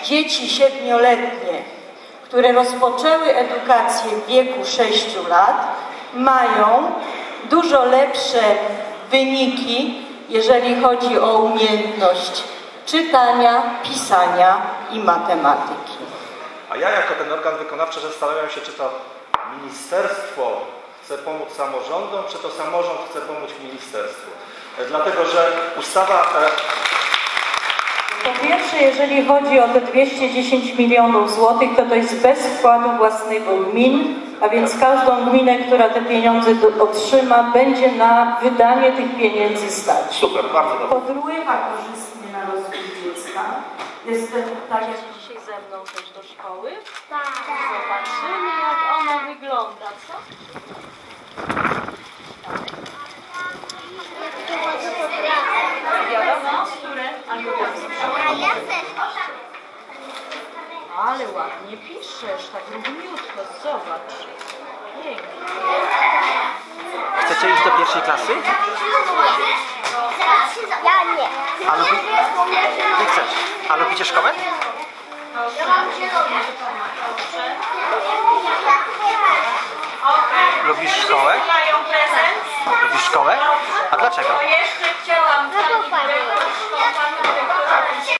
dzieci 7-letnie, które rozpoczęły edukację w wieku 6 lat, mają dużo lepsze wyniki, jeżeli chodzi o umiejętność czytania, pisania i matematyki. A ja jako ten organ wykonawczy zastanawiam się, czy to ministerstwo chce pomóc samorządom, czy to samorząd chce pomóc ministerstwu. Dlatego, że ustawa... Po pierwsze, jeżeli chodzi o te 210 milionów złotych, to jest bez wkładu własnego gmin, a więc każdą gminę, która te pieniądze otrzyma, będzie na wydanie tych pieniędzy stać. Super, bardzo dobrze. Wpływa korzystnie na rozwój dziecka. Jestem, tak jak dzisiaj ze mną też do szkoły. Tak. Zobaczymy, jak ona wygląda, co? Wiadomo, które? Ale ładnie piszesz, tak równiutko, zobacz. Pięknie. Chcecie iść do pierwszej klasy? Ja nie. A nie chcesz. A lubicie szkołę? Lubisz szkołę? Lubisz szkołę? A dlaczego? Jeszcze chciałam... No to fajnie.